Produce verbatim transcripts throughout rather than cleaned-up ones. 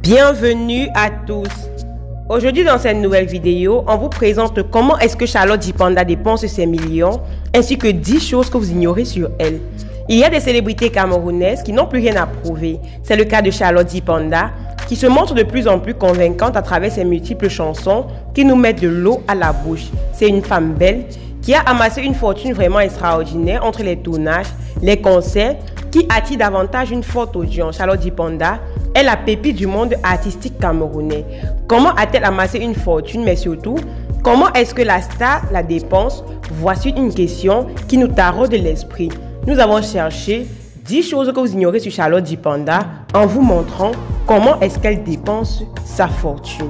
Bienvenue à tous. Aujourd'hui dans cette nouvelle vidéo, on vous présente comment est-ce que Charlotte Dipanda dépense ses millions, ainsi que dix choses que vous ignorez sur elle. Il y a des célébrités camerounaises qui n'ont plus rien à prouver. C'est le cas de Charlotte Dipanda, qui se montre de plus en plus convaincante à travers ses multiples chansons qui nous mettent de l'eau à la bouche. C'est une femme belle qui a amassé une fortune vraiment extraordinaire entre les tournages, les concerts, qui attire davantage une forte audience. Charlotte Dipanda est la pépite du monde artistique camerounais. Comment a-t-elle amassé une fortune, mais surtout, comment est-ce que la star la dépense? Voici une question qui nous taraude l'esprit. Nous avons cherché dix choses que vous ignorez sur Charlotte Dipanda en vous montrant comment est-ce qu'elle dépense sa fortune.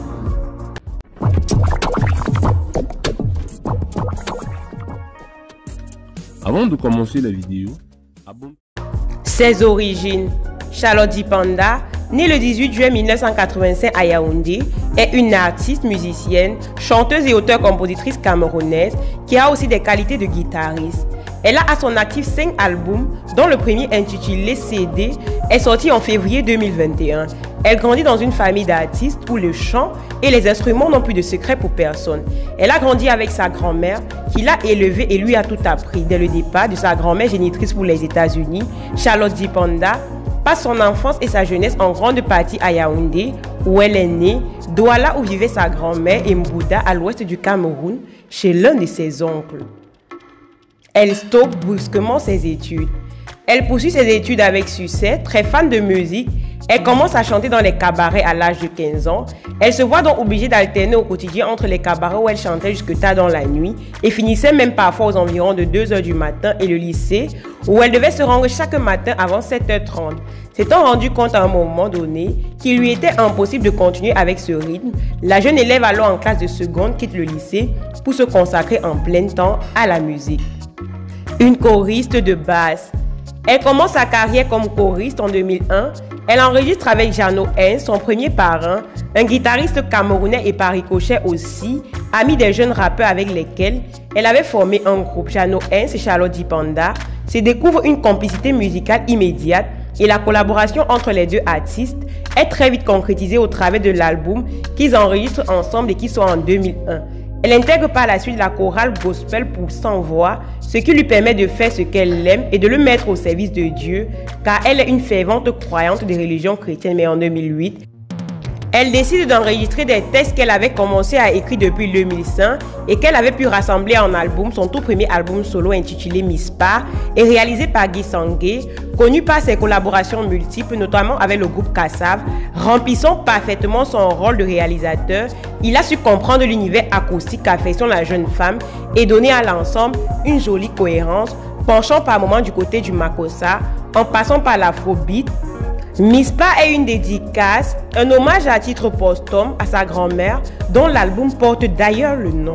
Avant de commencer la vidéo, abonne. Ses origines. Charlotte Dipanda, née le dix-huit juin mille neuf cent quatre-vingt-cinq à Yaoundé, est une artiste, musicienne, chanteuse et auteure-compositrice camerounaise qui a aussi des qualités de guitariste. Elle a à son actif cinq albums, dont le premier intitulé C D est sorti en février deux mille vingt et un. Elle grandit dans une famille d'artistes où le chant et les instruments n'ont plus de secret pour personne. Elle a grandi avec sa grand-mère qui l'a élevée et lui a tout appris. Dès le départ de sa grand-mère génitrice pour les États-Unis, Charlotte Dipanda passe son enfance et sa jeunesse en grande partie à Yaoundé, où elle est née, Douala où vivait sa grand-mère et Mbouda à l'ouest du Cameroun, chez l'un de ses oncles. Elle stoppe brusquement ses études. Elle poursuit ses études avec succès, très fan de musique. Elle commence à chanter dans les cabarets à l'âge de quinze ans. Elle se voit donc obligée d'alterner au quotidien entre les cabarets où elle chantait jusque tard dans la nuit et finissait même parfois aux environs de deux heures du matin et le lycée où elle devait se rendre chaque matin avant sept heures trente. S'étant rendu compte à un moment donné qu'il lui était impossible de continuer avec ce rythme, la jeune élève alors en classe de seconde quitte le lycée pour se consacrer en plein temps à la musique. Une choriste de basse. Elle commence sa carrière comme choriste en deux mille un. Elle enregistre avec Jeannot Hein, son premier parrain, un guitariste camerounais et par ricochet aussi, ami des jeunes rappeurs avec lesquels elle avait formé un groupe. Jeannot Hein et Charlotte Dipanda se découvrent une complicité musicale immédiate et la collaboration entre les deux artistes est très vite concrétisée au travers de l'album qu'ils enregistrent ensemble et qui sort en deux mille un. Elle intègre par la suite la chorale gospel pour Sans Voix, ce qui lui permet de faire ce qu'elle aime et de le mettre au service de Dieu, car elle est une fervente croyante des religions chrétiennes. Mais en deux mille huit, elle décide d'enregistrer des textes qu'elle avait commencé à écrire depuis deux mille cinq et qu'elle avait pu rassembler en album, son tout premier album solo intitulé Mispa et réalisé par Guy Sangué, connu par ses collaborations multiples, notamment avec le groupe Kassav. Remplissant parfaitement son rôle de réalisateur, il a su comprendre l'univers acoustique qu'affectionne la jeune femme et donner à l'ensemble une jolie cohérence, penchant par moments du côté du makossa, en passant par l'afrobeat. Mispa est une dédicace, un hommage à titre posthume à sa grand-mère, dont l'album porte d'ailleurs le nom.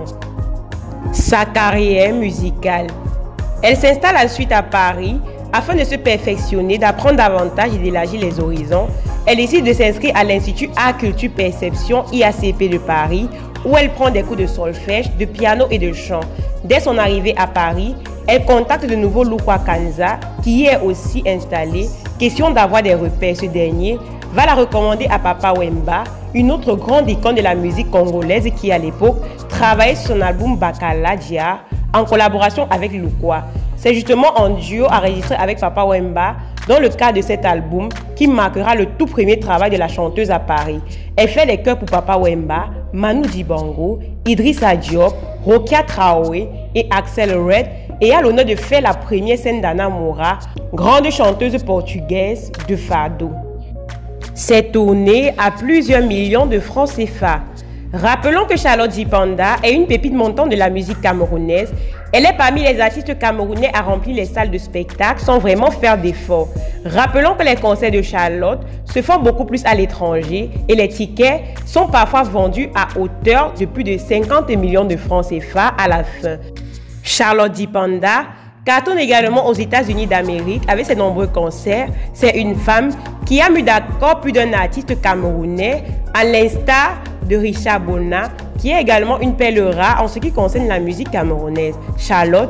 Sa carrière musicale. Elle s'installe ensuite à Paris afin de se perfectionner, d'apprendre davantage et d'élargir les horizons. Elle décide de s'inscrire à l'Institut Art Culture Perception I A C P de Paris, où elle prend des cours de solfège, de piano et de chant. Dès son arrivée à Paris, elle contacte de nouveau Lukwa Kanza, qui y est aussi installé. Question d'avoir des repères, ce dernier va la recommander à Papa Wemba, une autre grande icône de la musique congolaise qui à l'époque travaillait sur son album Bakala Dia en collaboration avec Lukwa. C'est justement en duo enregistré avec Papa Wemba dans le cadre de cet album qui marquera le tout premier travail de la chanteuse à Paris. Elle fait les chœurs pour Papa Wemba, Manu Dibango, Idrissa Diop, Rokia Traoré et Axel Red et a l'honneur de faire la première scène d'Anna Moura, grande chanteuse portugaise de fado. Cette tournée a plusieurs millions de francs C F A. Rappelons que Charlotte Dipanda est une pépite montante de la musique camerounaise. Elle est parmi les artistes camerounais à remplir les salles de spectacle sans vraiment faire d'efforts. Rappelons que les concerts de Charlotte se font beaucoup plus à l'étranger et les tickets sont parfois vendus à hauteur de plus de cinquante millions de francs C F A à la fin. Charlotte Dipanda cartonne également aux États-Unis d'Amérique avec ses nombreux concerts. C'est une femme qui a mis d'accord plus d'un artiste camerounais, à l'instar de Richard Bona, qui est également une perle rare en ce qui concerne la musique camerounaise. Charlotte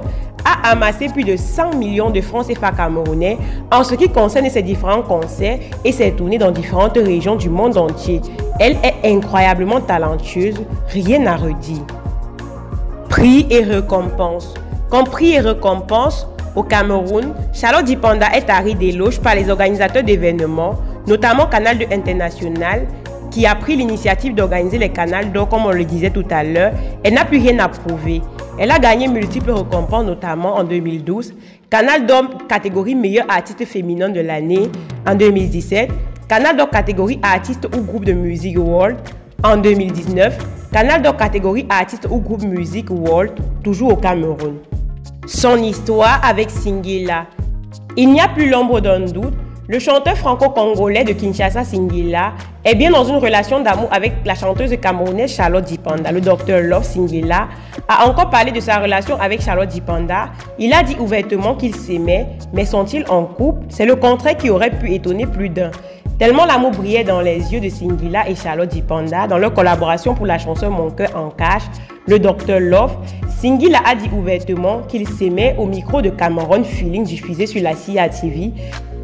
a amassé plus de cent millions de francs C F A camerounais en ce qui concerne ses différents concerts et ses tournées dans différentes régions du monde entier. Elle est incroyablement talentueuse, rien à redire. Prix et récompenses. Comme prix et récompense, au Cameroun, Charlotte Dipanda est tarée d'éloges par les organisateurs d'événements, notamment Canal deux International, qui a pris l'initiative d'organiser les Canal d'Or comme on le disait tout à l'heure. Elle n'a plus rien à prouver. Elle a gagné multiples récompenses, notamment en deux mille douze, Canal d'Or catégorie meilleur artiste féminin de l'année en deux mille dix-sept, Canal d'Or catégorie artiste ou groupe de musique World en deux mille dix-neuf, Canal d'Or catégorie artiste ou groupe musique World, toujours au Cameroun. Son histoire avec Singila. Il n'y a plus l'ombre d'un doute, le chanteur franco-congolais de Kinshasa Singila est bien dans une relation d'amour avec la chanteuse camerounaise Charlotte Dipanda. Le docteur Love Singila a encore parlé de sa relation avec Charlotte Dipanda. Il a dit ouvertement qu'ils s'aimaient, mais sont-ils en couple? C'est le contraire qui aurait pu étonner plus d'un. Tellement l'amour brillait dans les yeux de Singila et Charlotte Dipanda dans leur collaboration pour la chanson Mon cœur en cache, le docteur Love, Singila a dit ouvertement qu'ils s'aimaient au micro de Cameroun Feeling diffusé sur la C I A T V.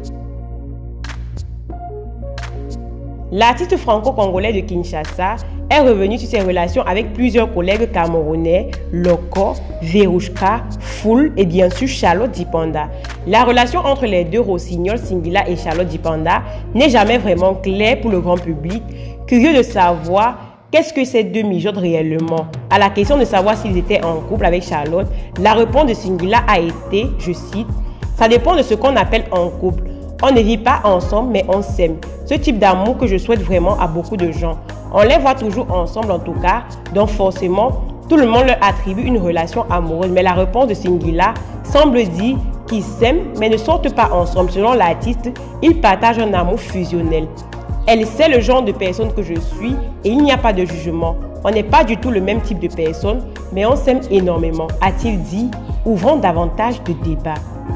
L'artiste franco-congolais de Kinshasa est revenu sur ses relations avec plusieurs collègues camerounais, Loco, Verouchka, Foul et bien sûr Charlotte Dipanda. La relation entre les deux rossignols, Singila et Charlotte Dipanda, n'est jamais vraiment claire pour le grand public, curieux de savoir qu'est-ce que ces deux mijotent réellement. À la question de savoir s'ils étaient en couple avec Charlotte, la réponse de Singila a été, je cite, « Ça dépend de ce qu'on appelle en couple. On ne vit pas ensemble, mais on s'aime. Ce type d'amour que je souhaite vraiment à beaucoup de gens. On les voit toujours ensemble en tout cas, donc forcément, tout le monde leur attribue une relation amoureuse. Mais la réponse de Singila semble dire qu'ils s'aiment, mais ne sortent pas ensemble. Selon l'artiste, ils partagent un amour fusionnel. Elle sait le genre de personne que je suis et il n'y a pas de jugement. On n'est pas du tout le même type de personne, mais on s'aime énormément, a-t-il dit, ouvrant davantage de débats.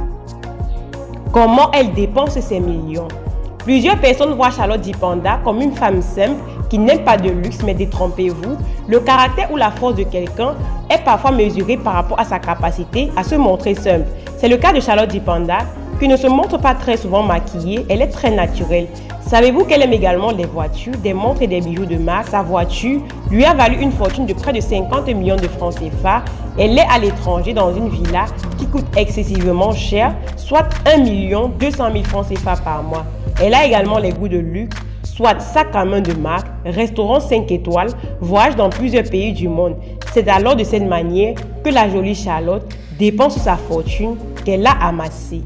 Comment elle dépense ses millions? Plusieurs personnes voient Charlotte Dipanda comme une femme simple qui n'aime pas de luxe, mais détrompez-vous, le caractère ou la force de quelqu'un est parfois mesuré par rapport à sa capacité à se montrer simple. C'est le cas de Charlotte Dipanda, qui ne se montre pas très souvent maquillée, elle est très naturelle. Savez-vous qu'elle aime également les voitures, des montres et des bijoux de marque? Sa voiture lui a valu une fortune de près de cinquante millions de francs C F A. Elle est à l'étranger dans une villa qui coûte excessivement cher, soit un million deux cent mille francs C F A par mois. Elle a également les goûts de luxe, soit sac à main de marque, restaurant cinq étoiles, voyage dans plusieurs pays du monde. C'est alors de cette manière que la jolie Charlotte dépense sa fortune qu'elle a amassée.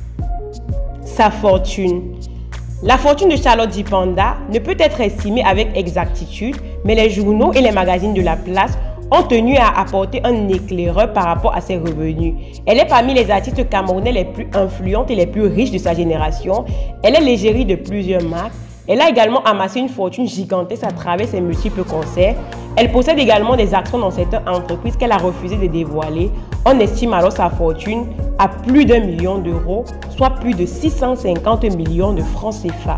Sa fortune. La fortune de Charlotte Dipanda ne peut être estimée avec exactitude, mais les journaux et les magazines de la place ont tenu à apporter un éclaireur par rapport à ses revenus. Elle est parmi les artistes camerounais les plus influentes et les plus riches de sa génération. Elle est l'égérie de plusieurs marques. Elle a également amassé une fortune gigantesque à travers ses multiples concerts. Elle possède également des actions dans certaines entreprises qu'elle a refusé de dévoiler. On estime alors sa fortune à plus d'un million d'euros, soit plus de six cent cinquante millions de francs C F A.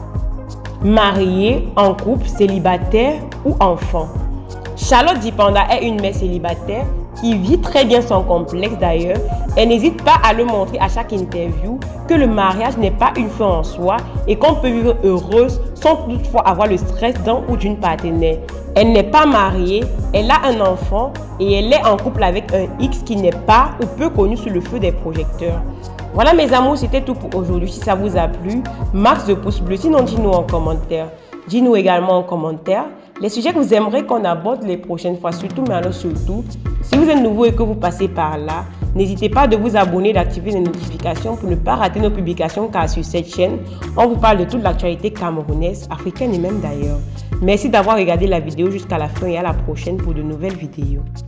Mariée, en couple, célibataire ou enfant. Charlotte Dipanda est une mère célibataire qui vit très bien son complexe d'ailleurs. Elle n'hésite pas à le montrer à chaque interview que le mariage n'est pas une fin en soi et qu'on peut vivre heureuse sans toutefois avoir le stress d'un ou d'une partenaire. Elle n'est pas mariée, elle a un enfant et elle est en couple avec un X qui n'est pas ou peu connu sous le feu des projecteurs. Voilà mes amours, c'était tout pour aujourd'hui. Si ça vous a plu, max de pouces bleus, sinon dis-nous en commentaire. Dis-nous également en commentaire les sujets que vous aimeriez qu'on aborde les prochaines fois, surtout, mais alors surtout, si vous êtes nouveau et que vous passez par là, n'hésitez pas de vous abonner et d'activer les notifications pour ne pas rater nos publications, car sur cette chaîne, on vous parle de toute l'actualité camerounaise, africaine et même d'ailleurs. Merci d'avoir regardé la vidéo jusqu'à la fin et à la prochaine pour de nouvelles vidéos.